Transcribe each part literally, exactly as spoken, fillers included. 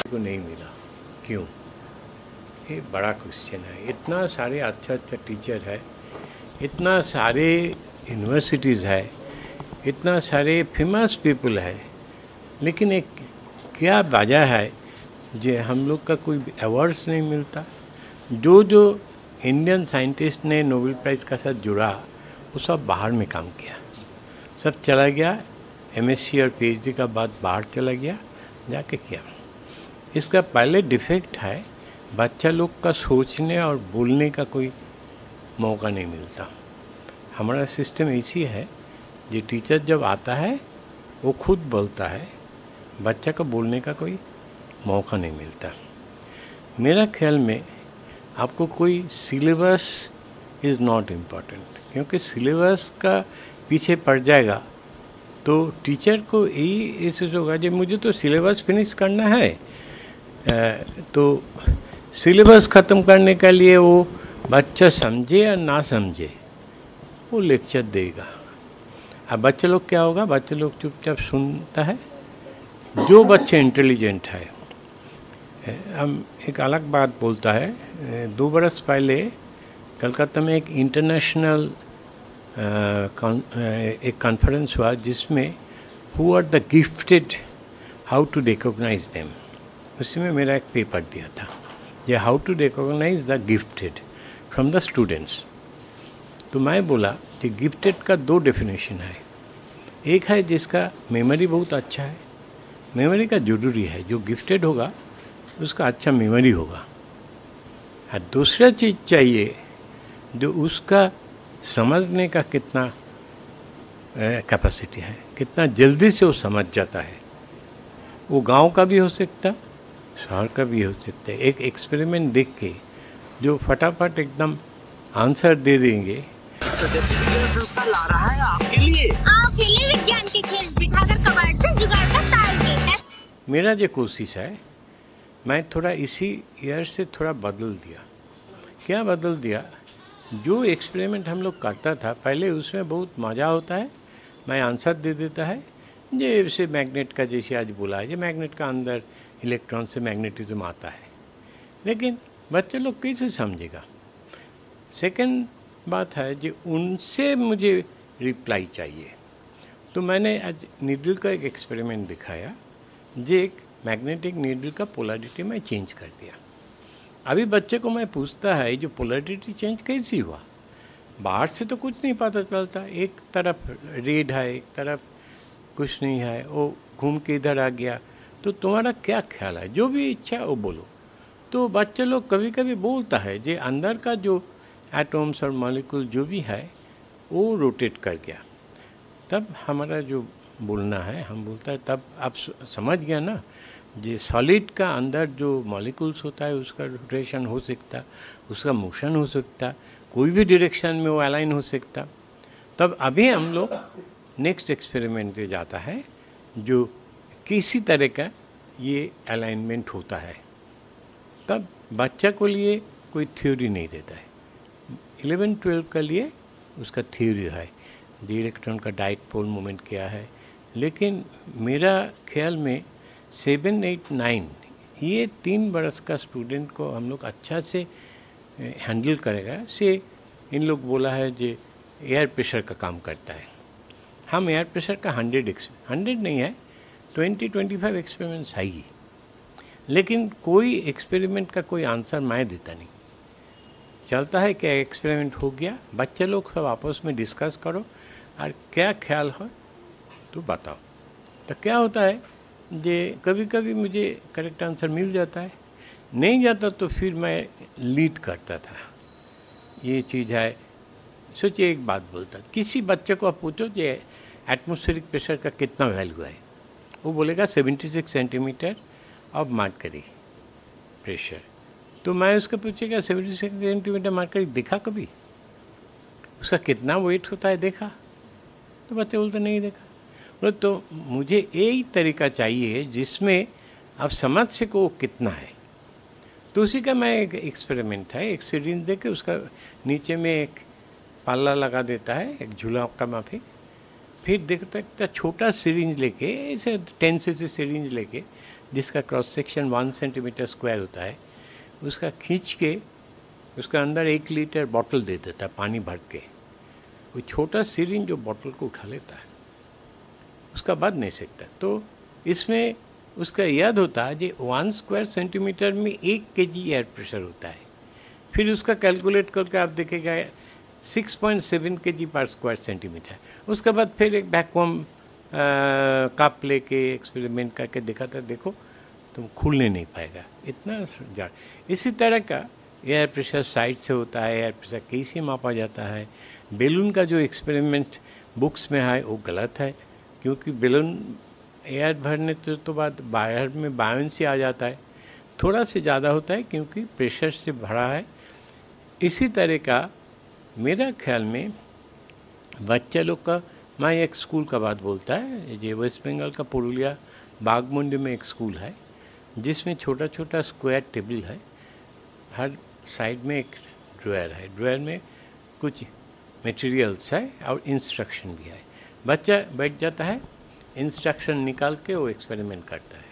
को नहीं मिला, क्यों? ये बड़ा क्वेश्चन है। इतना सारे अच्छा अच्छा टीचर है, इतना सारे यूनिवर्सिटीज़ है, इतना सारे फेमस पीपल है, लेकिन एक क्या वजह है जो हम लोग का कोई अवार्ड्स नहीं मिलता? जो जो इंडियन साइंटिस्ट ने नोबेल प्राइज़ का साथ जुड़ा वो सब बाहर में काम किया, सब चला गया, एमएससी और पीएचडी का बाद बाहर चला गया, जाके किया। इसका पहले डिफेक्ट है, बच्चा लोग का सोचने और बोलने का कोई मौका नहीं मिलता। हमारा सिस्टम ऐसी है, जो टीचर जब आता है वो खुद बोलता है, बच्चा को बोलने का कोई मौका नहीं मिलता। मेरा ख्याल में आपको कोई सिलेबस इज़ नॉट इम्पॉर्टेंट, क्योंकि सिलेबस का पीछे पड़ जाएगा तो टीचर को यही इश्यूज होगा जो मुझे तो सिलेबस फिनिश करना है, तो सिलेबस ख़त्म करने के लिए वो बच्चा समझे या ना समझे वो लेक्चर देगा। अब बच्चे लोग क्या होगा, बच्चे लोग चुपचाप सुनता है। जो बच्चे इंटेलिजेंट है, हम एक अलग बात बोलता है, दो बरस पहले कलकत्ता में एक इंटरनेशनल एक कॉन्फ्रेंस हुआ जिसमें who are the gifted, how to recognise them, उसी में मेरा एक पेपर दिया था, ये how to recognise the gifted from the students. तो मैं बोला कि गिफ्टेड का दो डेफिनेशन है, एक है जिसका मेमोरी बहुत अच्छा है, मेमोरी का जरूरी है, जो गिफ्टेड होगा उसका अच्छा मेमोरी होगा, और दूसरा चीज़ चाहिए जो उसका समझने का कितना कैपेसिटी है, कितना जल्दी से वो समझ जाता है। वो गांव का भी हो सकता, शहर का भी हो सकता है। एक एक्सपेरिमेंट देख के जो फटाफट एकदम आंसर दे देंगे, संस्था ला रहा है आपके लिए। आओ खेले विज्ञान के खेल, बिठाकर कबाड़ से जुगाड़ का तालमेल। मेरा जो कोशिश है, मैं थोड़ा इसी ईयर से थोड़ा बदल दिया। क्या बदल दिया? जो एक्सपेरिमेंट हम लोग करता था पहले, उसमें बहुत मज़ा होता है, मैं आंसर दे देता है, जैसे मैग्नेट का, जैसे आज बोला है, ये मैग्नेट का अंदर इलेक्ट्रॉन से मैग्नेटिज्म आता है, लेकिन बच्चे लोग कैसे समझेगा? सेकंड बात है जो उनसे मुझे रिप्लाई चाहिए। तो मैंने आज नीडल का एक एक्सपेरिमेंट दिखाया, जो एक मैग्नेटिक नीडल का पोलैरिटी में चेंज कर दिया। अभी बच्चे को मैं पूछता है जो पोलैरिटी चेंज कैसी हुआ, बाहर से तो कुछ नहीं पता चलता, एक तरफ रेड है, एक तरफ कुछ नहीं है, वो घूम के इधर आ गया, तो तुम्हारा क्या ख्याल है? जो भी इच्छा वो बोलो। तो बच्चे लोग कभी कभी बोलता है जो अंदर का जो एटम्स और मॉलिक्यूल जो भी है वो रोटेट कर गया। तब हमारा जो बोलना है, हम बोलता है तब आप समझ गया ना, जो सॉलिड का अंदर जो मॉलिक्यूल्स होता है उसका रोटेशन हो सकता, उसका मोशन हो सकता, कोई भी डायरेक्शन में वो अलाइन हो सकता। तब अभी हम लोग नेक्स्ट एक्सपेरिमेंट पे जाता है जो किसी तरह का ये अलाइनमेंट होता है। तब बच्चा को लिए कोई थ्योरी नहीं देता है, इलेवन ट्वेल्व का लिए उसका थ्योरी है, जो इलेक्ट्रॉन का डाइपोल मोमेंट क्या है। लेकिन मेरा ख्याल में सेवन एट नाइन ये तीन बरस का स्टूडेंट को हम लोग अच्छा से हैंडल करेगा। से इन लोग बोला है जो एयर प्रेशर का काम करता है, हम एयर प्रेशर का हंड्रेड एक्स हंड्रेड नहीं है, ट्वेंटी ट्वेंटी फाइव एक्सपेरिमेंट्स है ही, लेकिन कोई एक्सपेरिमेंट का कोई आंसर मैं देता नहीं। चलता है क्या एक्सपेरिमेंट हो गया, बच्चे लोग सब आपस में डिस्कस करो और क्या ख्याल हो तो बताओ। तो क्या होता है जे कभी कभी मुझे करेक्ट आंसर मिल जाता है, नहीं जाता तो फिर मैं लीड करता था। ये चीज़ है। सोचिए एक बात बोलता, किसी बच्चे को आप पूछो जे एटमॉस्फेरिक प्रेशर का कितना वैल्यू है, वो बोलेगा seventy six centimetre of mercury pressure. तो मैं उसको पूछेगा सेवेंटी सिक्स सेंटीमीटर मर्करी देखा कभी, उसका कितना वेट होता है देखा? तो बच्चे बोलते नहीं देखा। बोले तो मुझे एक तरीका चाहिए जिसमें आप समझ सको कितना है। तो उसी का मैं एक एक्सपेरिमेंट है, एक सिरिंज दे के उसका नीचे में एक पाला लगा देता है, एक झूला का माफी, फिर देखता है छोटा सिरिंज लेके, ऐसे टेन सी सी सिरिंज लेके जिसका cross section one centimetre square होता है, उसका खींच के उसका अंदर एक लीटर बॉटल दे देता है पानी भर के। वो छोटा सिरिंज जो बॉटल को उठा लेता है, उसका बाद नहीं सकता। तो इसमें उसका याद होता है कि वन स्क्वायर सेंटीमीटर में एक केजी एयर प्रेशर होता है। फिर उसका कैलकुलेट करके आप देखेगा सिक्स पॉइंट सेवन केजी पर स्क्वायर सेंटीमीटर। उसके बाद फिर एक वैक्यूम कप लेके एक्सपेरिमेंट करके देखा था, देखो तुम खुलने नहीं पाएगा इतना जार। इसी तरह का एयर प्रेशर साइड से होता है, एयर प्रेशर कैसे मापा जाता है। बेलून का जो एक्सपेरिमेंट बुक्स में है वो गलत है, क्योंकि बेलून एयर भरने तो, तो बाद बाहर में बायोंसी आ जाता है, थोड़ा से ज़्यादा होता है क्योंकि प्रेशर से भरा है। इसी तरह का मेरा ख्याल में बच्चा लोग का, मैं एक स्कूल का बात बोलता है, ये वेस्ट बंगाल का पुरुलिया बागमुंडी में एक स्कूल है जिसमें छोटा छोटा स्क्वायर टेबल है, हर साइड में एक ड्रायर है, ड्रायर में कुछ मटेरियल्स है और इंस्ट्रक्शन भी है। बच्चा बैठ जाता है, इंस्ट्रक्शन निकाल के वो एक्सपेरिमेंट करता है,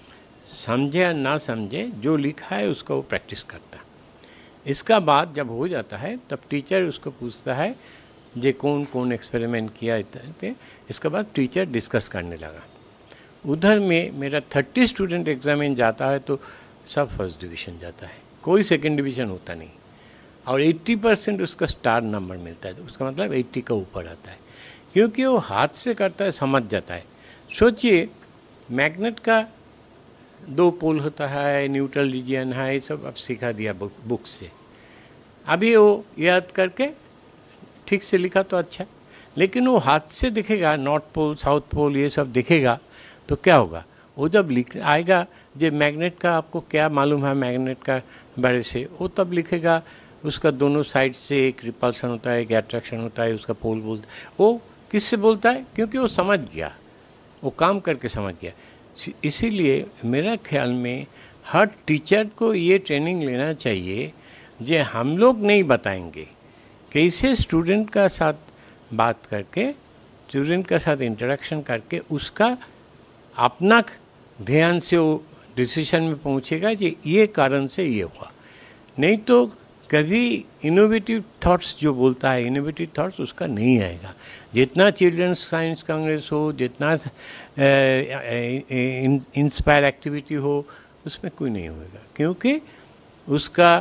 समझे या ना समझे जो लिखा है उसका वो प्रैक्टिस करता है। इसका बाद जब हो जाता है तब टीचर उसको पूछता है जे कौन कौन एक्सपेरिमेंट किया इतने। इसके बाद टीचर डिस्कस करने लगा। उधर में मेरा थर्टी स्टूडेंट एग्जामिन जाता है तो सब फर्स्ट डिवीज़न जाता है, कोई सेकंड डिवीज़न होता नहीं, और अस्सी परसेंट उसका स्टार नंबर मिलता है। तो उसका मतलब अस्सी का ऊपर आता है, क्योंकि वो हाथ से करता है, समझ जाता है। सोचिए मैग्नेट का दो पोल होता है, न्यूट्रल रीजन है, ये सब अब सिखा दिया बुक बुक से। अभी वो याद करके ठीक से लिखा तो अच्छा, लेकिन वो हाथ से दिखेगा, नॉर्थ पोल साउथ पोल ये सब दिखेगा तो क्या होगा, वो जब लिख आएगा जो मैग्नेट का आपको क्या मालूम है मैग्नेट का बारे से, वो तब लिखेगा उसका दोनों साइड से एक रिपल्शन होता है, एक अट्रैक्शन होता है, उसका पोल बोलता है। वो किससे बोलता है, क्योंकि वो समझ गया, वो काम करके समझ गया। इसीलिए मेरा ख्याल में हर टीचर को ये ट्रेनिंग लेना चाहिए जो हम लोग नहीं बताएंगे, कैसे स्टूडेंट का साथ बात करके, स्टूडेंट का साथ इंटरेक्शन करके उसका अपना ध्यान से वो डिसीजन में पहुंचेगा कि ये कारण से ये हुआ। नहीं तो कभी इनोवेटिव थॉट्स जो बोलता है, इनोवेटिव थॉट्स उसका नहीं आएगा। जितना चिल्ड्रंस साइंस कांग्रेस हो, जितना इंस्पायर एक्टिविटी हो, उसमें कोई नहीं होगा, क्योंकि उसका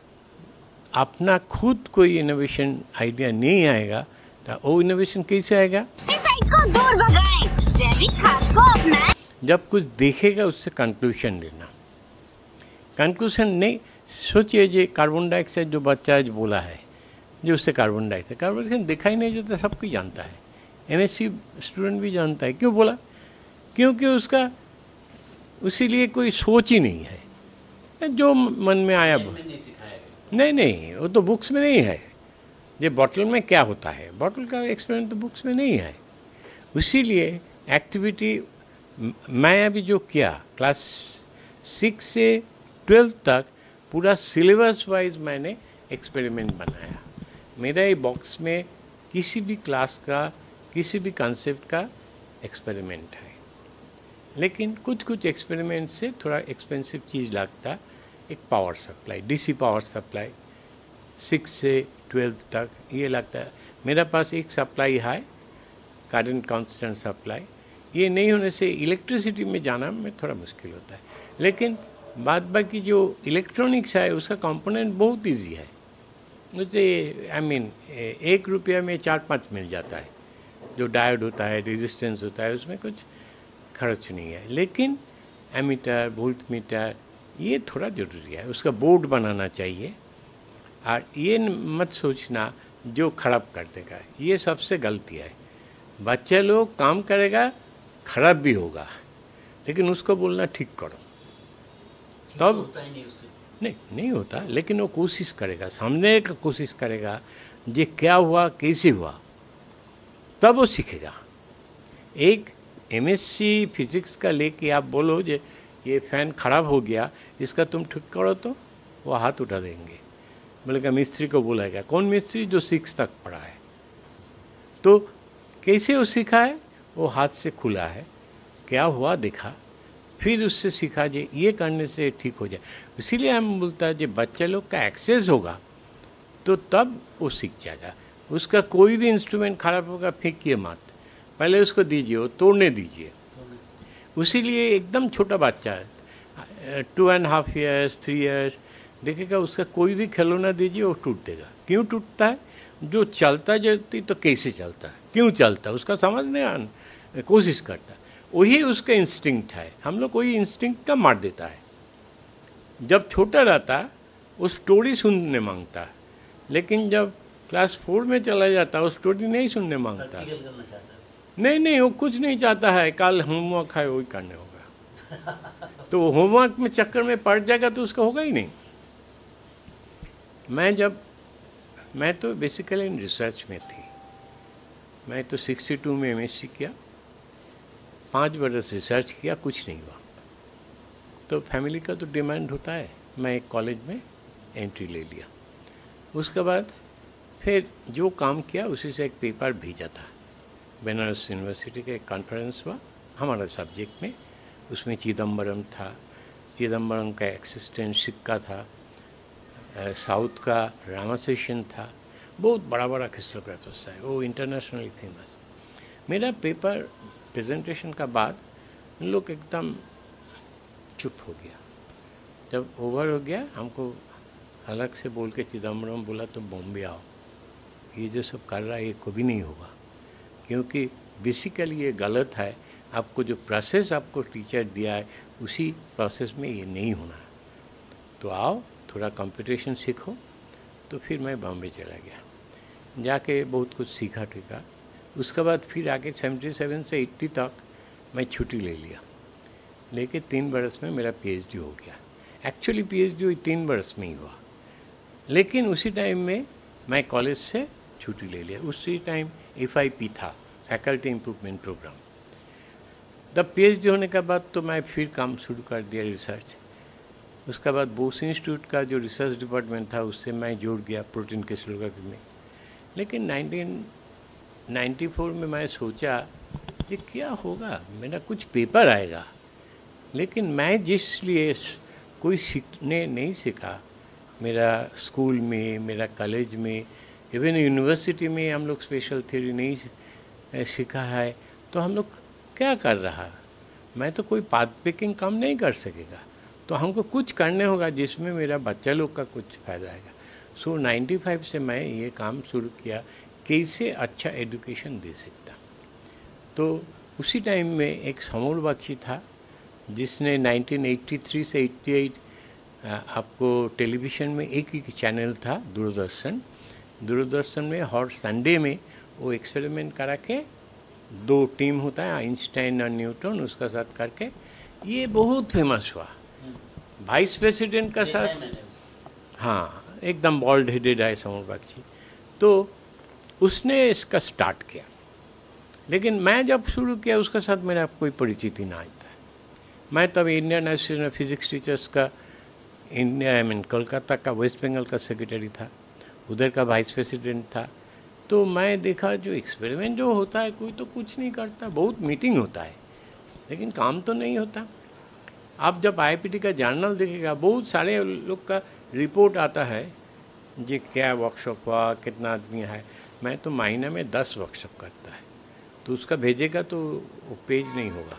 अपना खुद कोई इनोवेशन आइडिया नहीं आएगा। तो वो इनोवेशन कैसे आएगा, को दूर भगाएं, जैविक खाद को अपनाएं। जब कुछ देखेगा उससे कंक्लूशन लेना। कंक्लूशन नहीं, सोचिए जे कार्बन डाइऑक्साइड जो बच्चा आज बोला है, जो उससे कार्बन डाइऑक्साइड कार्बन डाइऑक्साइड दिखाई नहीं देता, सब कोई जानता है, एमएससी स्टूडेंट भी जानता है। क्यों बोला, क्योंकि उसका उसीलिए कोई सोच ही नहीं है, जो मन में आया नहीं नहीं वो तो बुक्स में नहीं है। ये बॉटल में क्या होता है, बॉटल का एक्सपेरिमेंट तो बुक्स में नहीं है। इसीलिए एक्टिविटी मैं अभी जो किया क्लास सिक्स से ट्वेल्थ तक पूरा सिलेबस वाइज मैंने एक्सपेरिमेंट बनाया। मेरा ये बॉक्स में किसी भी क्लास का किसी भी कॉन्सेप्ट का एक्सपेरिमेंट है, लेकिन कुछ कुछ एक्सपेरिमेंट से थोड़ा एक्सपेंसिव चीज़ लगता, एक power supply, DC power supply six से ट्वेल्थ तक ये लगता है। मेरा पास एक सप्लाई है करंट कांस्टेंट सप्लाई, ये नहीं होने से इलेक्ट्रिसिटी में जाना में थोड़ा मुश्किल होता है। लेकिन बाद बाकी जो इलेक्ट्रॉनिक्स है उसका कंपोनेंट बहुत इजी है, मुझे आई मीन एक रुपया में चार पांच मिल जाता है। जो डायोड होता है, रेजिस्टेंस होता है, उसमें कुछ खर्च नहीं है। लेकिन एमीटर, वोल्ट मीटर ये थोड़ा ज़रूरी है, उसका बोर्ड बनाना चाहिए। और ये मत सोचना जो खराब कर देगा, ये सबसे गलती है। बच्चे लोग काम करेगा, खराब भी होगा, लेकिन उसको बोलना ठीक करो, तब नहीं, नहीं नहीं होता, लेकिन वो कोशिश करेगा, समझने की कोशिश करेगा ये क्या हुआ, कैसे हुआ, तब वो सीखेगा। एक एमएससी फिजिक्स का लेके आप बोलो जे ये फैन खराब हो गया, इसका तुम ठीक करो, तो वो हाथ उठा देंगे, बोलेगा मिस्त्री को बुलाएगा। कौन मिस्त्री, जो सिक्स तक पढ़ा है। तो कैसे वो सीखा है? वो हाथ से खुला है, क्या हुआ देखा, फिर उससे सीखा जे ये करने से ठीक हो जाए। इसीलिए हम बोलता है जब बच्चे लोग का एक्सेस होगा तो तब वो सीख जाएगा। उसका कोई भी इंस्ट्रूमेंट खराब होगा फेंकिए मत, पहले उसको दीजिए, वो तोड़ने दीजिए। उसीलिए एकदम छोटा बच्चा है, two and half years three years, देखेगा उसका कोई भी खिलौना दीजिए वो टूट देगा। क्यों टूटता है? जो चलता जल्दी तो कैसे चलता है, क्यों चलता है, उसका समझने आने कोशिश करता है, वही उसका इंस्टिंक्ट है। हम लोग कोई इंस्टिंक्ट का मार देता है। जब छोटा रहता है वो स्टोरी सुनने मांगता है, लेकिन जब क्लास फोर में चला जाता है वो स्टोरी नहीं सुनने मांगता। नहीं नहीं, वो कुछ नहीं चाहता है, कल होमवर्क है वही करने होगा। तो होमवर्क में चक्कर में पड़ जाएगा तो उसका होगा ही नहीं। मैं जब मैं तो बेसिकली इन रिसर्च में थी। मैं तो सिक्सटी टू में एमएससी किया, पाँच बरस रिसर्च किया, कुछ नहीं हुआ। तो फैमिली का तो डिमांड होता है, मैं एक कॉलेज में एंट्री ले लिया। उसके बाद फिर जो काम किया उसी से एक पेपर भेजा था, बनारस यूनिवर्सिटी का एक कॉन्फ्रेंस हुआ हमारा सब्जेक्ट में। उसमें चिदम्बरम था, चिदम्बरम का एक्सिस्टेंस सिक्का था, साउथ का रामाशेषन था, बहुत बड़ा बड़ा क्रिस्टोग्राफर्स था, वो इंटरनेशनली फेमस। मेरा पेपर प्रेजेंटेशन का बाद लोग एकदम चुप हो गया। जब ओवर हो गया हमको अलग से बोल के चिदम्बरम बोला तो बॉम्बे आओ, ये जो सब कर रहा है ये कभी नहीं होगा, क्योंकि बेसिकली ये गलत है। आपको जो प्रोसेस आपको टीचर दिया है उसी प्रोसेस में ये नहीं होना है, तो आओ थोड़ा कंपटीशन सीखो। तो फिर मैं बॉम्बे चला गया, जाके बहुत कुछ सीखा टीका। उसके बाद फिर आगे सेवेंटी सेवन से एट्टी तक मैं छुट्टी ले लिया, लेके तीन बरस में मेरा पीएचडी हो गया। एक्चुअली पीएचडी हुई तीन बरस में ही हुआ, लेकिन उसी टाइम में मैं कॉलेज से छुट्टी ले लिया। उसी टाइम एफआईपी था, फैकल्टी इम्प्रूवमेंट प्रोग्राम। तब पीएचडी होने के बाद तो मैं फिर काम शुरू कर दिया रिसर्च। उसके बाद बोस इंस्टीट्यूट का जो रिसर्च डिपार्टमेंट था उससे मैं जुड़ गया प्रोटीन क्रिस्टलोग्राफी में। लेकिन नाइनटीन नाइन्टी फोर में मैं सोचा कि क्या होगा, मेरा कुछ पेपर आएगा। लेकिन मैं जिस लिए कोई सीखने नहीं सीखा, मेरा स्कूल में, मेरा कॉलेज में, इवन यूनिवर्सिटी में हम लोग स्पेशल थ्योरी नहीं सीखा है, तो हम लोग क्या कर रहा। मैं तो कोई पाथ पिकिंग काम नहीं कर सकेगा, तो हमको कुछ करने होगा जिसमें मेरा बच्चा लोग का कुछ फ़ायदा आएगा। सो नाइन्टी फाइव से मैं ये काम शुरू किया, कैसे अच्छा एजुकेशन दे सकता। तो उसी टाइम में एक समूर बख्शी था जिसने नाइनटीन एटी थ्री से अट्ठासी आपको टेलीविज़न में एक ही चैनल था, दूरदर्शन। दूरदर्शन में हर संडे में वो एक्सपेरिमेंट करा के, दो टीम होता है आइंस्टाइन और न्यूटन, उसका साथ करके ये बहुत फेमस हुआ। वाइस प्रेसिडेंट का साथ, हाँ एकदम बॉल्ड हेडेड है समूर बख्शी। तो उसने इसका स्टार्ट किया, लेकिन मैं जब शुरू किया उसके साथ मेरा कोई परिचित ही ना आता है। मैं तब Indian association of physics teachers का इंडिया आई मीन कोलकाता का वेस्ट बंगाल का सेक्रेटरी था, उधर का वाइस प्रेसिडेंट था। तो मैं देखा जो एक्सपेरिमेंट जो होता है कोई तो कुछ नहीं करता, बहुत मीटिंग होता है लेकिन काम तो नहीं होता। आप जब आईआईपीटी का जर्नल देखेगा, बहुत सारे लोग का रिपोर्ट आता है जी क्या वर्कशॉप हुआ, कितना आदमी है। मैं तो महीने में दस वर्कशॉप करता है, तो उसका भेजेगा तो वो पेज नहीं होगा।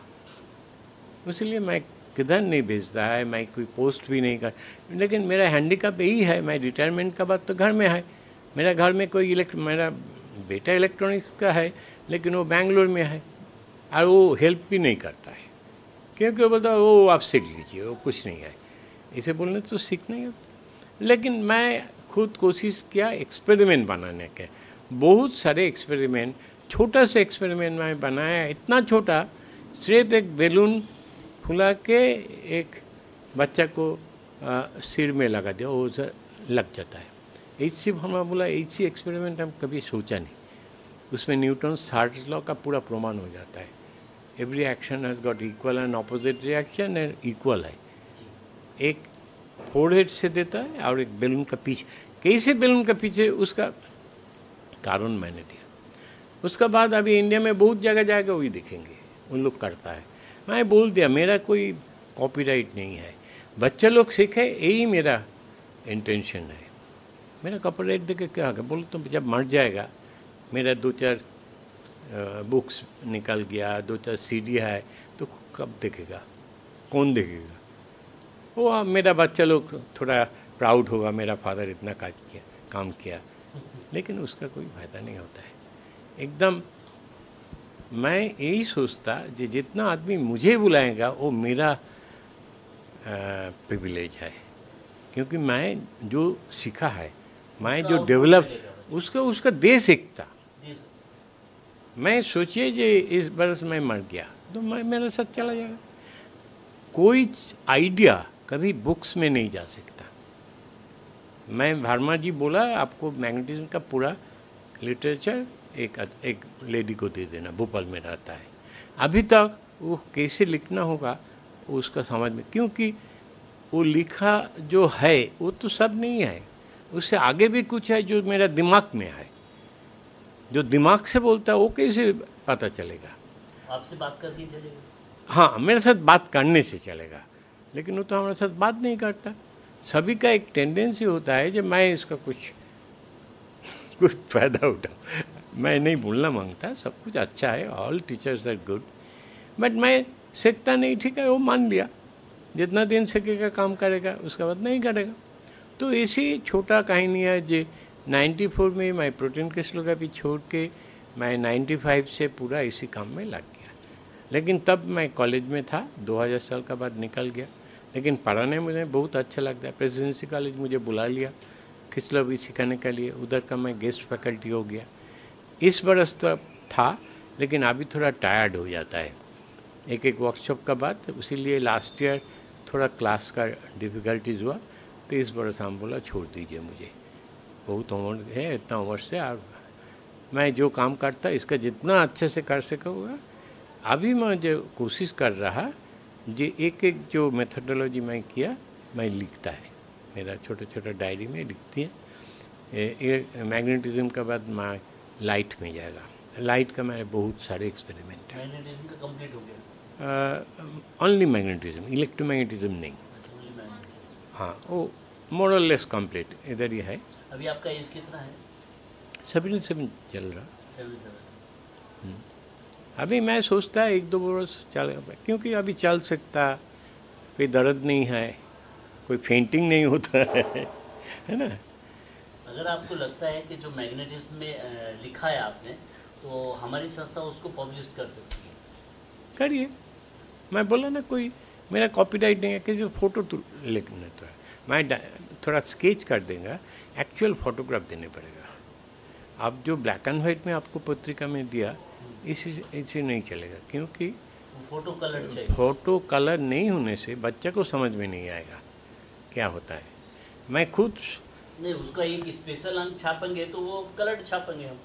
इसलिए मैं किधर नहीं भेजता है, मैं कोई पोस्ट भी नहीं कर। लेकिन मेरा हैंडीकैप यही है, मैं रिटायरमेंट का बाद तो घर में है। मेरा घर में कोई इलेक्ट मेरा बेटा इलेक्ट्रॉनिक्स का है, लेकिन वो बेंगलोर में है और वो हेल्प भी नहीं करता है, क्योंकि वो बोलता है वो आप सीख लीजिए, वो कुछ नहीं है। इसे बोलने तो सीख नहीं होता। लेकिन मैं खुद कोशिश किया एक्सपेरिमेंट बनाने के, बहुत सारे एक्सपेरिमेंट, छोटा सा एक्सपेरिमेंट मैं बनाया, इतना छोटा, सिर्फ एक बैलून फुला के एक बच्चा को आ, सिर में लगा दिया, वो लग जाता है। एच सी हमारा बोला एच सी एक्सपेरिमेंट हम कभी सोचा नहीं, उसमें न्यूटन थर्ड लॉ का पूरा प्रमाण हो जाता है। Every action has got equal and opposite reaction and equal है। एक फोरहेड से देता है और एक बैलून का पीछे, कैसे बैलून का पीछे, उसका कारण मैंने दिया। उसका बाद अभी इंडिया में बहुत जगह जाएगा वही दिखेंगे, उन लोग करता है। मैं बोल दिया मेरा कोई कॉपीराइट नहीं है, बच्चे लोग सीखे, यही मेरा इंटेंशन है। मेरा कॉपीराइट देके क्या होगा, बोलो तो जब मर जाएगा मेरा दो चार बुक्स निकल गया, दो चार सीडी है, तो कब देखेगा, कौन देखेगा? वो आ, मेरा बच्चा लोग थोड़ा प्राउड होगा, मेरा फादर इतना काज किया, काम किया, लेकिन उसका कोई फायदा नहीं होता है। एकदम मैं यही सोचता कि जितना आदमी मुझे बुलाएगा वो मेरा प्रिविलेज है, क्योंकि मैं जो सीखा है, मैं जो डेवलप, उसका उसका दे सकता। मैं सोचिए कि इस बरस मैं मर गया तो मैं मेरा साथ चला जाएगा। कोई आइडिया कभी बुक्स में नहीं जा सकता। मैं वर्मा जी बोला आपको मैग्नेटिज्म का पूरा लिटरेचर एक एक लेडी को दे देना, भोपाल में रहता है। अभी तक वो कैसे लिखना होगा उसका समझ में, क्योंकि वो लिखा जो है वो तो सब नहीं है, उससे आगे भी कुछ है जो मेरा दिमाग में है, जो दिमाग से बोलता है वो कैसे पता चलेगा? आपसे बात करके चलेगा? हाँ, मेरे साथ बात करने से चलेगा, लेकिन वो तो हमारे साथ बात नहीं करता। सभी का एक टेंडेंसी होता है कि मैं इसका कुछ कुछ फायदा उठाऊँ। मैं नहीं बोलना मांगता, सब कुछ अच्छा है, all teachers are good, but मैं सीखता नहीं, ठीक है, वो मान लिया, जितना दिन सीखेगा काम करेगा, उसके बाद नहीं करेगा। तो इसी छोटा कहानी है जो चौरानवे में मैं प्रोटीन क्रिस्टलोग्राफी छोड़ के मैं पचानवे से पूरा इसी काम में लग गया। लेकिन तब मैं कॉलेज में था, दो हज़ार साल का बाद निकल गया, लेकिन पढ़ाने मुझे बहुत अच्छा लगता है। प्रेसिडेंसी कॉलेज मुझे बुला लिया क्रिस्टलोग्राफी सिखाने के लिए, उधर का मैं गेस्ट फैकल्टी हो गया। इस बरस तो था, लेकिन अभी थोड़ा टायर्ड हो जाता है एक एक वर्कशॉप का बाद, इसीलिए लास्ट ईयर थोड़ा क्लास का डिफ़िकल्टीज हुआ, तो इस बरस हम बोला छोड़ दीजिए, मुझे बहुत उम्र है, इतना उम्र से आप मैं जो काम करता इसका जितना अच्छे से कर सकूँगा। अभी मैं जो कोशिश कर रहा जो एक एक जो मेथडोलॉजी मैं किया मैं लिखता है, मेरा छोटा छोटा डायरी में लिखती है। मैग्नेटिज्म के बाद मैं लाइट में जाएगा, लाइट का मेरे बहुत सारे एक्सपेरिमेंट है। मैग्नेटिज्म का कंप्लीट हो गया? ओनली मैग्नेटिज्म, इलेक्ट्रोमैग्नेटिज्म नहीं। हाँ, वो मोर और लेस कंप्लीट इधर ही है। अभी आपका एज कितना है? सेवेंटी सेवन चल रहा। Seventy seven. अभी मैं सोचता है एक दो बरस चलेगा, क्योंकि अभी चल सकता, कोई दर्द नहीं है, कोई फेंटिंग नहीं होता है है ना। अगर आपको लगता है कि जो मैग्नेटिज्म में लिखा है आपने, तो हमारी संस्था उसको पब्लिश कर सकती है? करिए, मैं बोला ना कोई मेरा कॉपीराइट नहीं है, किसी फोटो तो लिखना तो है, मैं थोड़ा स्केच कर देंगे, एक्चुअल फोटोग्राफ देने पड़ेगा। अब जो ब्लैक एंड वाइट में आपको पत्रिका में दिया, इसी इसी नहीं चलेगा, क्योंकि फोटो कलर चाहिए। फोटो कलर नहीं होने से बच्चा को समझ में नहीं आएगा क्या होता है। मैं खुद नहीं, उसका एक स्पेशल अंक छापेंगे तो वो कलर छापेंगे हम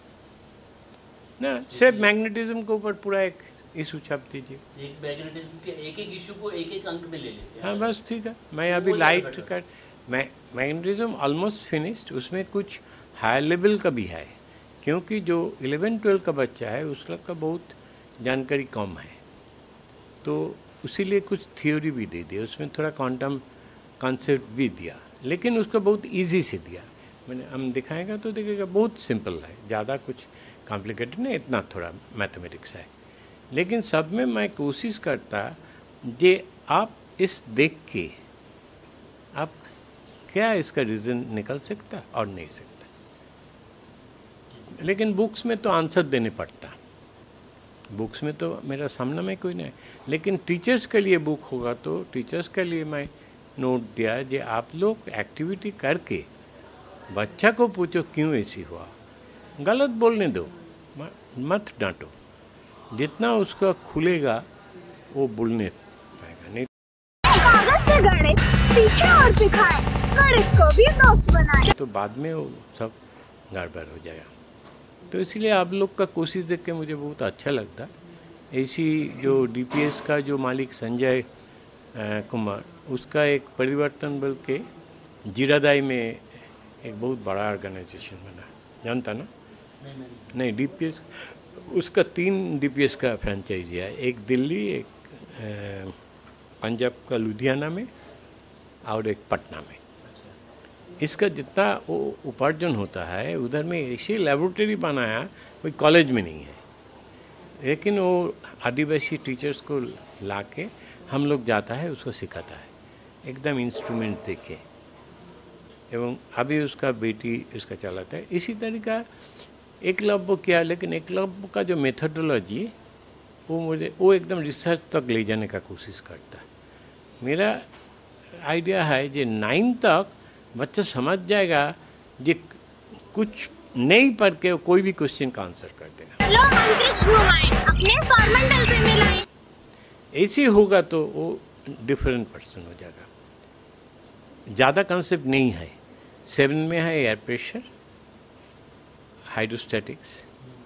ना, सिर्फ मैग्नेटिज्म के ऊपर पूरा एक इशू छाप दीजिए। एक मैग्नेटिज्म के एक एक इशू को एक एक अंक में ले लेते हैं। हाँ बस ठीक है। मैं अभी लाइट कर मैं मैग्नेटिज्म ऑलमोस्ट फिनिश्ड, उसमें कुछ हाई लेवल का भी है, क्योंकि जो इलेवन ट्वेल्व का बच्चा है उसका का बहुत जानकारी कम है, तो इसीलिए कुछ थ्योरी भी दे दिया, उसमें थोड़ा क्वांटम कॉन्सेप्ट भी दिया, लेकिन उसको बहुत इजी से दिया। मैंने हम दिखाएगा तो देखिएगा बहुत सिंपल है, ज़्यादा कुछ कॉम्प्लिकेटेड नहीं, इतना थोड़ा मैथमेटिक्स है। लेकिन सब में मैं कोशिश करता जे आप इस देख के आप क्या इसका रीज़न निकल सकता और नहीं सकता। लेकिन बुक्स में तो आंसर देने पड़ता, बुक्स में तो मेरा सामने में कोई नहीं, लेकिन टीचर्स के लिए बुक होगा तो टीचर्स के लिए मैं नोट दिया जे आप लोग एक्टिविटी करके बच्चा को पूछो क्यों ऐसी हुआ, गलत बोलने दो, मत डांटो, जितना उसका खुलेगा वो बोलने पाएगा। नहीं कागज से गणित सीखे और सिखाए, गणित को भी दोस्त बनाए, तो बाद में वो सब गड़बड़ हो जाएगा। तो इसलिए आप लोग का कोशिश देख के मुझे बहुत अच्छा लगता। ऐसी जो डीपीएस का जो मालिक संजय कुमार, उसका एक परिवर्तन बल के जीरादाई में एक बहुत बड़ा ऑर्गेनाइजेशन बना, जानता ना? नहीं, नहीं। नहीं, डीपीएस उसका तीन डीपीएस का फ्रेंचाइजी है, एक दिल्ली, एक अ, पंजाब का लुधियाना में और एक पटना में। इसका जितना वो उपार्जन होता है उधर में ऐसी लेबोरेटरी बनाया, कोई कॉलेज में नहीं है, लेकिन वो आदिवासी टीचर्स को ला के हम लोग जाता है, उसको सिखाता है एकदम इंस्ट्रूमेंट देके, एवं अभी उसका बेटी उसका चलाता है। इसी तरीका एकलव्य किया, लेकिन एकलव्य का जो मेथडोलॉजी वो मुझे वो एकदम रिसर्च तक ले जाने का कोशिश करता है। मेरा आइडिया है कि नाइन तक बच्चा समझ जाएगा, जे कुछ नहीं पढ़ के कोई भी क्वेश्चन का आंसर कर देगा। चलो अंतरिक्ष घुमाएं, अपने सौरमंडल से मिलाएं। ऐसे होगा तो वो डिफरेंट पर्सन हो जाएगा। ज़्यादा कंसेप्ट नहीं है। सेवन में है एयर प्रेशर, हाइड्रोस्टैटिक्स,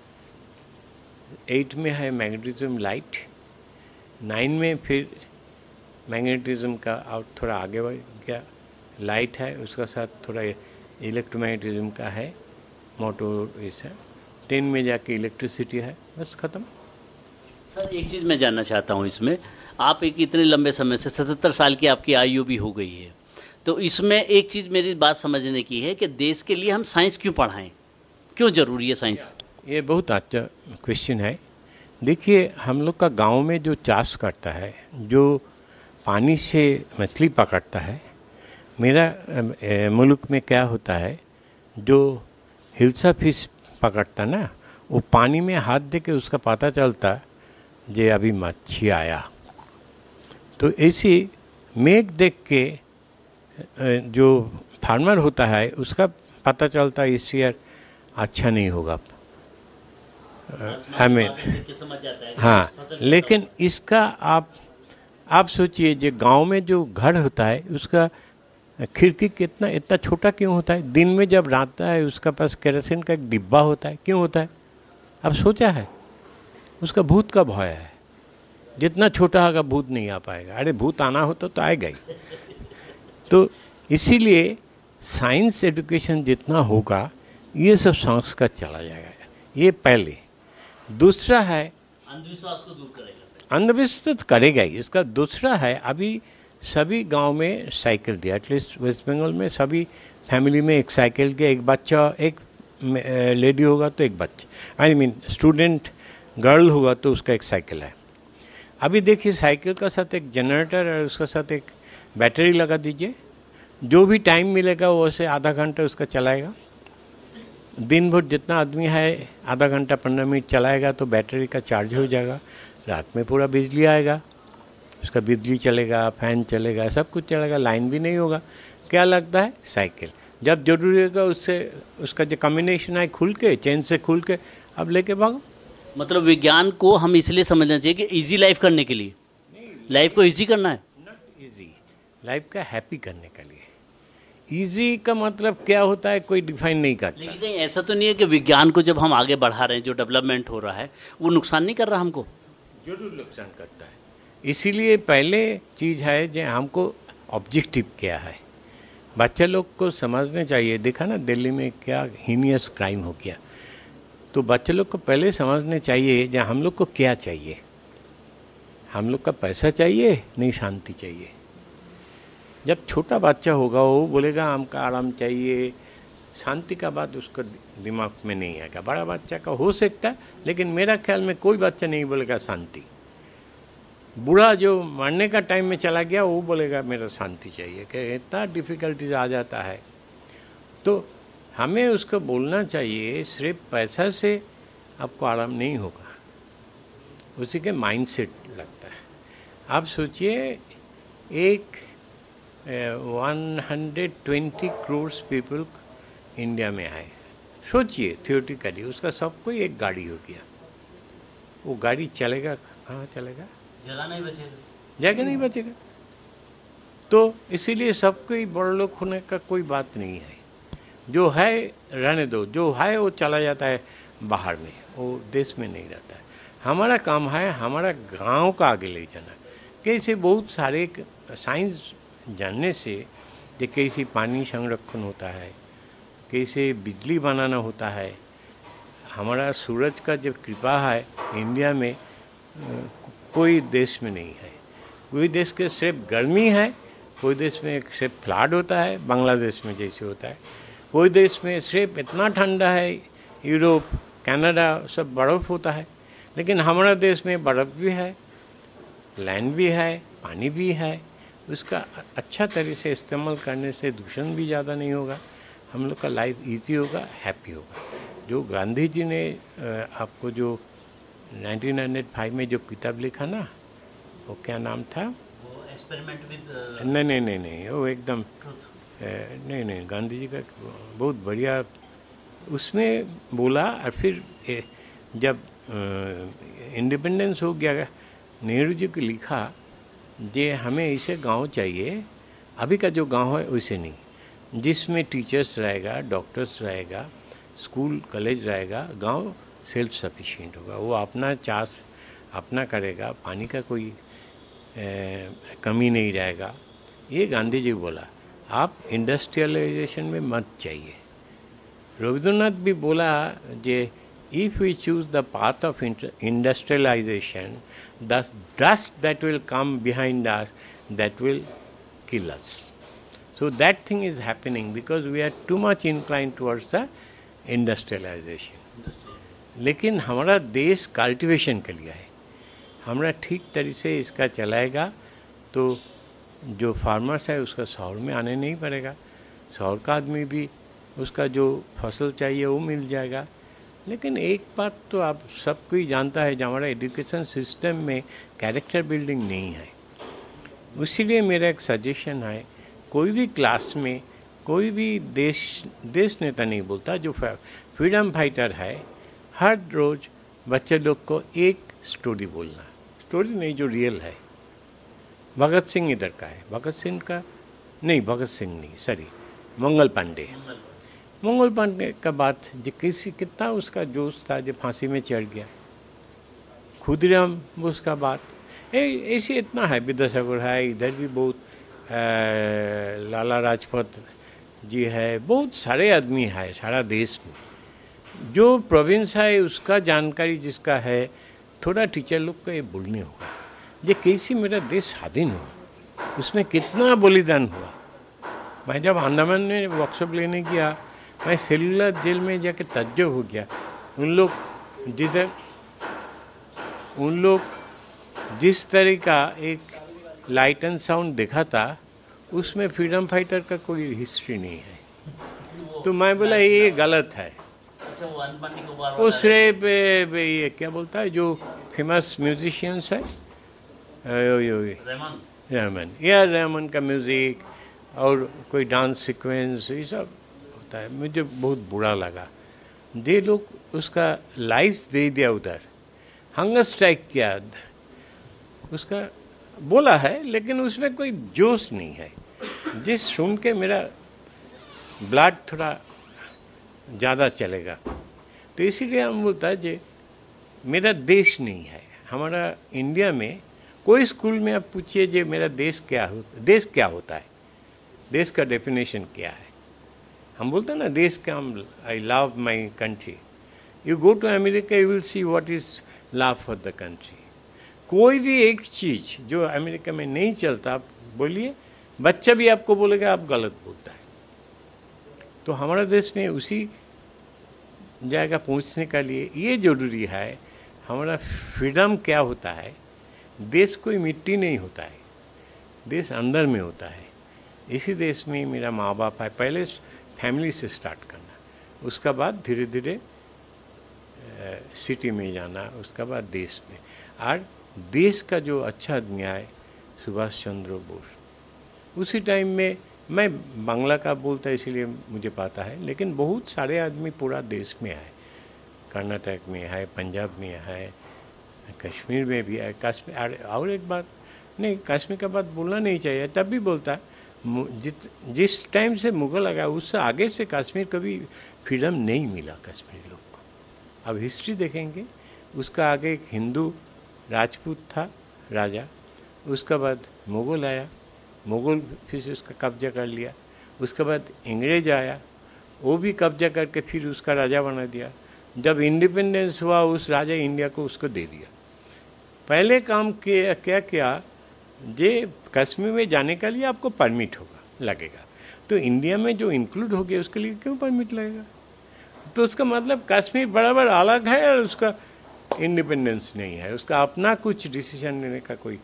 एट में है मैग्नेटिज्म लाइट, नाइन में फिर मैग्नेटिज्म का और थोड़ा आगे बढ़ गया लाइट है, उसका साथ थोड़ा इलेक्ट्रोमैग्नेटिज्म का है, मोटर ऐसा, टेन में जाके इलेक्ट्रिसिटी है, बस ख़त्म। सर एक चीज़ मैं जानना चाहता हूँ इसमें, आप एक इतने लंबे समय से सतहत्तर साल की आपकी आयु भी हो गई है, तो इसमें एक चीज़ मेरी बात समझने की है कि देश के लिए हम साइंस क्यों पढ़ाएं, क्यों ज़रूरी है साइंस? ये बहुत अच्छा क्वेश्चन है। देखिए हम लोग का गांव में जो चाष करता है, जो पानी से मछली पकड़ता है, मेरा ए, मुल्क में क्या होता है, जो हिल्सा फिश पकड़ता ना, वो पानी में हाथ दे के उसका पता चलता जे अभी मच्छी आया। तो ऐसी मेघ देख के जो फार्मर होता है उसका पता चलता इस ईयर अच्छा नहीं होगा हमें, हाँ। लेकिन इसका आप आप सोचिए, जो गांव में जो घर होता है उसका खिड़की कितना इतना छोटा क्यों होता है? दिन में जब रात है उसका पास केरोसिन का एक डिब्बा होता है, क्यों होता है? अब सोचा है? उसका भूत का भय है, जितना छोटा होगा भूत नहीं आ पाएगा। अरे भूत आना हो तो, तो आएगा ही। तो इसीलिए साइंस एजुकेशन जितना होगा ये सब संस्कार चला जाएगा, ये पहले। दूसरा है अंधविश्वास को दूर करेगा सर। अंधविश्वास तो करेगा ही। इसका दूसरा है, अभी सभी गांव में साइकिल दिया, एटलीस्ट वेस्ट बंगाल में सभी फैमिली में एक साइकिल के, एक बच्चा, एक लेडी होगा तो एक बच्चा, आई मीन स्टूडेंट गर्ल होगा तो उसका एक साइकिल है। अभी देखिए साइकिल का साथ एक जनरेटर और उसका साथ एक बैटरी लगा दीजिए, जो भी टाइम मिलेगा वो से आधा घंटा उसका चलाएगा। दिन भर जितना आदमी है आधा घंटा पंद्रह मिनट चलाएगा तो बैटरी का चार्ज हो जाएगा, रात में पूरा बिजली आएगा, उसका बिजली चलेगा, फैन चलेगा, सब कुछ चलेगा, लाइन भी नहीं होगा। क्या लगता है? साइकिल। जब जरूरी होगा उससे उसका जो कम्बिनेशन है खुल के, चेन से खुल के अब लेके भागो। मतलब विज्ञान को हम इसलिए समझना चाहिए कि इजी लाइफ करने के लिए, लाइफ को इजी करना है, नॉट इजी, लाइफ का हैप्पी करने के लिए। इजी का मतलब क्या होता है कोई डिफाइन नहीं करता। लेकिन कहीं ऐसा तो नहीं है कि विज्ञान को जब हम आगे बढ़ा रहे हैं, जो डेवलपमेंट हो रहा है वो नुकसान नहीं कर रहा हमको? जरूर नुकसान करता है। इसीलिए पहले चीज़ है जो हमको ऑब्जेक्टिव क्या है, बच्चे लोग को समझने चाहिए। देखा ना दिल्ली में क्या हीनियस क्राइम हो गया, तो बच्चे लोग को पहले समझने चाहिए जो हम लोग को क्या चाहिए। हम लोग का पैसा चाहिए नहीं, शांति चाहिए। जब छोटा बच्चा होगा वो बोलेगा हमको आराम चाहिए, शांति का बात उसका दिमाग में नहीं आएगा। बड़ा बच्चा का हो सकता है, लेकिन मेरा ख्याल में कोई बच्चा नहीं बोलेगा शांति। बूढ़ा जो मरने का टाइम में चला गया वो बोलेगा मेरा शांति चाहिए, कि इतना डिफ़िकल्टीज आ जाता है। तो हमें उसको बोलना चाहिए सिर्फ पैसा से आपको आराम नहीं होगा, उसी के माइंडसेट लगता है। आप सोचिए एक one hundred twenty crore people India में आए, सोचिए थियोरेटिकली उसका सबको एक गाड़ी हो गया, वो गाड़ी चलेगा कहाँ चलेगा? जगह नहीं बचेगा, जगह नहीं बचेगा। तो इसीलिए सबको ही बड़ लोग होने का कोई बात नहीं है। जो है रहने दो, जो है वो चला जाता है बाहर में, वो देश में नहीं रहता है। हमारा काम है हमारा गांव का आगे ले जाना। कैसे बहुत सारे साइंस जानने से कि कैसे पानी संरक्षण होता है, कैसे बिजली बनाना होता है, हमारा सूरज का जब कृपा है इंडिया में, कोई देश में नहीं है। कोई देश के सिर्फ गर्मी है, कोई देश में सिर्फ फ्लड होता है, बांग्लादेश में जैसे होता है। कोई देश में सिर्फ इतना ठंडा है, यूरोप कनाडा सब बर्फ़ होता है। लेकिन हमारा देश में बर्फ़ भी है, लैंड भी है, पानी भी है। उसका अच्छा तरह से इस्तेमाल करने से दूषण भी ज़्यादा नहीं होगा, हम लोग का लाइफ इजी होगा, हैप्पी होगा। जो गांधी जी ने आपको जो नाइनटीन हंड्रेड फाइव में जो किताब लिखा ना, वो क्या नाम था? वो एक्सपेरिमेंट विद नहीं नहीं नहीं नहीं वो एकदम नहीं नहीं गांधी जी का बहुत बढ़िया उसमें बोला। और फिर जब इंडिपेंडेंस हो गया, नेहरू जी को लिखा जे हमें ऐसे गांव चाहिए, अभी का जो गांव है वैसे नहीं, जिसमें टीचर्स रहेगा, डॉक्टर्स रहेगा, स्कूल कॉलेज रहेगा, गांव सेल्फ सफिशिएंट होगा, वो अपना चास अपना करेगा, पानी का कोई ए, कमी नहीं रहेगा। ये गांधी जी बोला। आप इंडस्ट्रियलाइजेशन में मत चाहिए। रविंद्रनाथ भी बोला जे if we choose the path of industrialisation, the dust that will come behind us that will kill us. So that thing is happening because we are too much inclined towards the industrialisation. लेकिन हमारा देश cultivation के लिए है, हमारा ठीक तरीके से इसका चलाएगा तो जो फार्मर्स है उसका शहर में आने नहीं पड़ेगा, शहर का आदमी भी उसका जो फसल चाहिए वो मिल जाएगा। लेकिन एक बात तो आप सब कोई जानता है, जो हमारा एजुकेशन सिस्टम में कैरेक्टर बिल्डिंग नहीं है। इसीलिए मेरा एक सजेशन है, कोई भी क्लास में कोई भी देश देश नेता नहीं बोलता, जो फ्रीडम फाइटर है, हर रोज़ बच्चे लोग को एक स्टोरी बोलना, स्टोरी नहीं जो रियल है। भगत सिंह इधर का है, भगत सिंह का नहीं, भगत सिंह नहीं सॉरी मंगल पांडे। मंगल पांडे का बात जो किसी कितना उसका जोश था जो फांसी में चढ़ गया। खुदीराम बोस का बात ऐसे इतना है, विद्यासागर है, इधर भी बहुत लाला लाजपत जी है, बहुत सारे आदमी है सारा देश में। जो प्रोविंस है उसका जानकारी जिसका है, थोड़ा टीचर लोग को ये बोलने होगा ये कैसे मेरा देश स्वाधीन हुआ, उसमें कितना बलिदान हुआ। मैं जब अंडमान में वर्कशॉप लेने गया, मैं सेलुलर जेल में जाके तज्जुब हो गया। उन लोग जिधर उन लोग जिस तरह का एक लाइट एंड साउंड देखा था, उसमें फ्रीडम फाइटर का कोई हिस्ट्री नहीं है। तो मैं बोला ये गलत है। वो सिर्फ ये क्या बोलता है जो फेमस म्यूजिशियंस है, रहमान, या रहमान का म्यूज़िक और कोई डांस सीक्वेंस ये सब होता है, मुझे बहुत बुरा लगा। ये लोग उसका लाइफ दे दिया, उधर हंगर स्ट्राइक किया, उसका बोला है लेकिन उसमें कोई जोश नहीं है, जिस सुन के मेरा ब्लड थोड़ा ज़्यादा चलेगा। तो इसीलिए हम बोलता है जे मेरा देश नहीं है। हमारा इंडिया में कोई स्कूल में आप पूछिए जे मेरा देश क्या हो, देश क्या होता है, देश का डेफिनेशन क्या है। हम बोलते हैं ना देश का, हम I love my country. You go to America, you will see what is love for the country. कोई भी एक चीज़ जो अमेरिका में नहीं चलता आप बोलिए, बच्चा भी आपको बोलेगा आप गलत बोलता है। तो हमारा देश में उसी जगह पहुंचने के लिए ये ज़रूरी है, हमारा फ्रीडम क्या होता है। देश कोई मिट्टी नहीं होता है, देश अंदर में होता है। इसी देश में मेरा माँ बाप है, पहले फैमिली से स्टार्ट करना, उसका बाद धीरे धीरे सिटी में जाना, उसका बाद देश में। और देश का जो अच्छा आदमी है सुभाष चंद्र बोस, उसी टाइम में मैं बांग्ला का बोलता इसीलिए मुझे पता है, लेकिन बहुत सारे आदमी पूरा देश में है, कर्नाटक में है, पंजाब में है, कश्मीर में भी है। कश्मीर और एक बात नहीं, कश्मीर का बात बोलना नहीं चाहिए, तब भी बोलता जित जिस टाइम से मुगल आ गया उससे आगे से कश्मीर कभी फ्रीडम नहीं मिला कश्मीरी लोग को। अब हिस्ट्री देखेंगे, उसका आगे एक हिंदू राजपूत था राजा, उसका बाद मुगल आया, मुगल फिर से उसका कब्जा कर लिया, उसके बाद अंग्रेज आया, वो भी कब्जा करके फिर उसका राजा बना दिया, जब इंडिपेंडेंस हुआ उस राजा इंडिया को उसको दे दिया। पहले काम किया क्या किया, जे कश्मीर में जाने के लिए आपको परमिट होगा लगेगा, तो इंडिया में जो इंक्लूड हो गया उसके लिए क्यों परमिट लगेगा? तो उसका मतलब कश्मीर बराबर अलग है और उसका इंडिपेंडेंस नहीं है, उसका अपना कुछ डिसीजन लेने का कोई,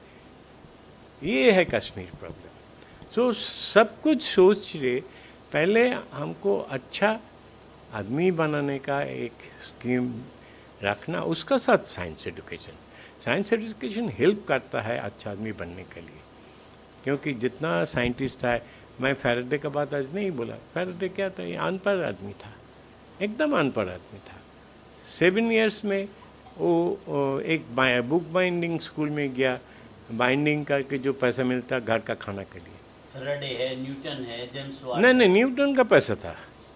ये है कश्मीर प्रॉब्लम। सो सब कुछ सोच रहे, पहले हमको अच्छा आदमी बनाने का एक स्कीम रखना, उसका साथ science education. Science education help करता है अच्छा आदमी बनने के लिए, क्योंकि जितना साइंटिस्ट है, मैं फैराडे का बात आज नहीं बोला, फैराडे क्या था, ये अनपढ़ आदमी था, एकदम अनपढ़ आदमी था। सेवन इयर्स में वो, वो एक बुक बाइंडिंग स्कूल में गया, बाइंडिंग करके जो पैसा मिलता घर का खाना के लिए। फैराडे है, न्यूटन है, जेम्स वाट, नहीं नहीं, न्यूटन का पैसा था,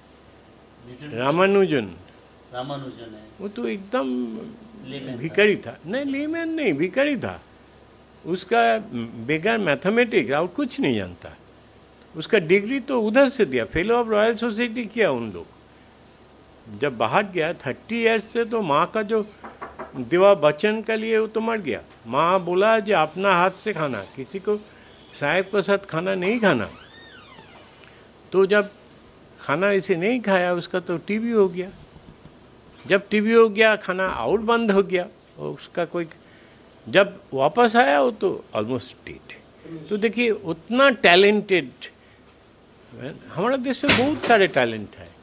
रामानुजन रामानुजन है, वो तो एकदम लेमैन भिखारी था। नहीं लेमैन नहीं, भिखारी था, उसका बेगर मैथमेटिक्स और कुछ नहीं जानता। उसका डिग्री तो उधर से दिया, फेलो ऑफ रॉयल सोसाइटी किया उन लोग। जब बाहर गया थर्टी ईयर्स से, तो माँ का जो दिवा बचन के लिए वो तो मर गया। माँ बोला जो अपना हाथ से खाना, किसी को साहब के साथ खाना नहीं खाना। तो जब खाना इसे नहीं खाया, उसका तो टीबी हो गया। जब टीबी हो गया, खाना आउट बंद हो गया, और उसका कोई, जब वापस आया वो तो ऑलमोस्ट डेड। तो देखिए उतना टैलेंटेड, हमारे देश में बहुत सारे टैलेंट है।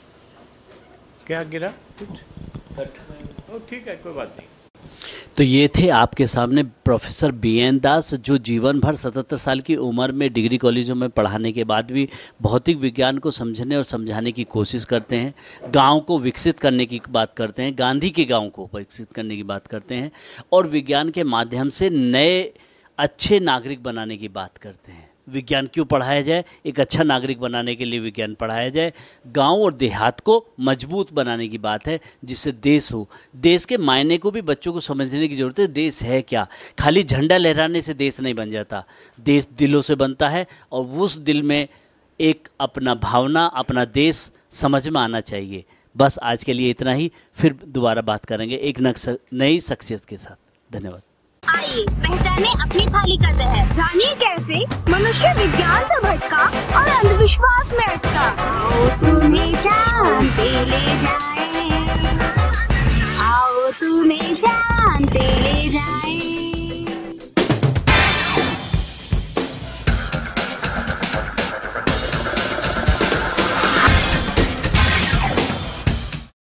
क्या गिरा कुछ? ओ ठीक है, कोई बात नहीं। तो ये थे आपके सामने प्रोफेसर बी एन दास, जो जीवन भर सतहत्तर साल की उम्र में डिग्री कॉलेजों में पढ़ाने के बाद भी भौतिक विज्ञान को समझने और समझाने की कोशिश करते हैं, गांव को विकसित करने की बात करते हैं, गांधी के गांव को विकसित करने की बात करते हैं, और विज्ञान के माध्यम से नए अच्छे नागरिक बनाने की बात करते हैं। विज्ञान क्यों पढ़ाया जाए? एक अच्छा नागरिक बनाने के लिए विज्ञान पढ़ाया जाए। गांव और देहात को मजबूत बनाने की बात है, जिससे देश हो। देश के मायने को भी बच्चों को समझने की ज़रूरत है। देश है क्या? खाली झंडा लहराने से देश नहीं बन जाता, देश दिलों से बनता है, और उस दिल में एक अपना भावना, अपना देश समझ में आना चाहिए। बस आज के लिए इतना ही, फिर दोबारा बात करेंगे एक नई शख्सियत के साथ। धन्यवाद। आइए पहचाने अपनी थाली का जहर, जानिए कैसे मनुष्य विज्ञान से भटका और अंधविश्वास में अटका। तुम्हें चांद पे ले जाए।